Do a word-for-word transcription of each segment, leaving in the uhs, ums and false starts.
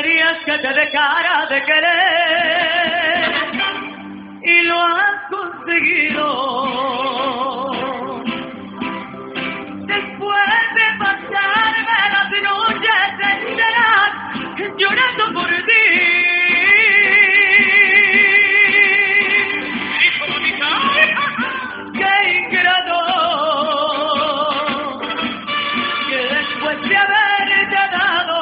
querías que te dejara de querer y lo has conseguido. Después de pasarme las noches enteras llorando por ti. ¡Hijo bonita! ¡Qué ingrato! Que después de haberte dado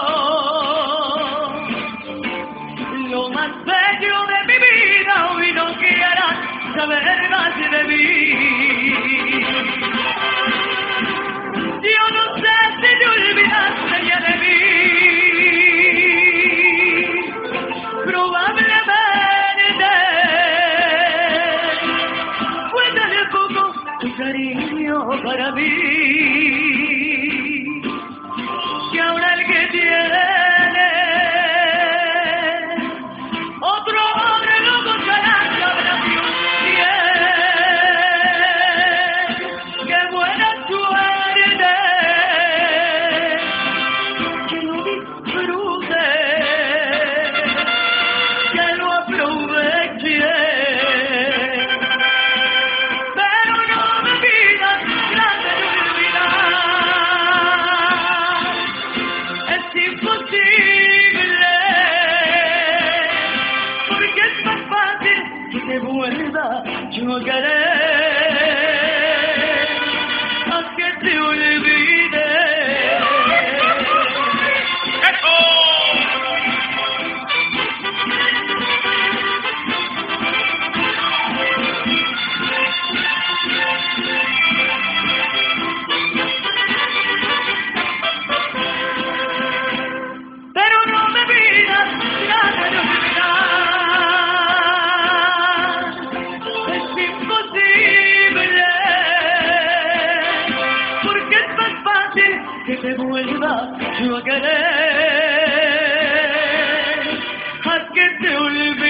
lo más bello de mi vida, hoy no quieras saber más de mí. Yo no sé si te olvidaste ya de mí. Probablemente fue tan poco tu cariño para mí, que ahora el que tiene otro hombre no gozará la oración. ¡Qué buena suerte! Que lo disfrute, que lo aproveche. Pero no me pidas grande de olvidar. Es imposible, porque es más fácil que te vuelva yo a querer, a que te olvide. Pero no me pidas nada de olvidar. Es imposible, porque es más fácil que te vuelva yo a querer, a que te olvide.